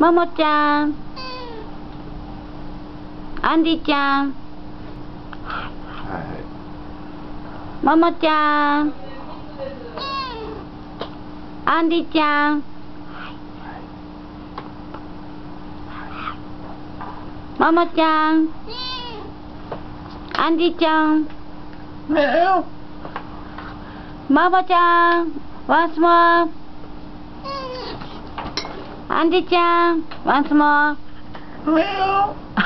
ももちゃん、アンディちゃん、ももちゃん、アンディちゃん、ももちゃん、アンディちゃん、ももちゃん、once more。アンディちゃん、once more。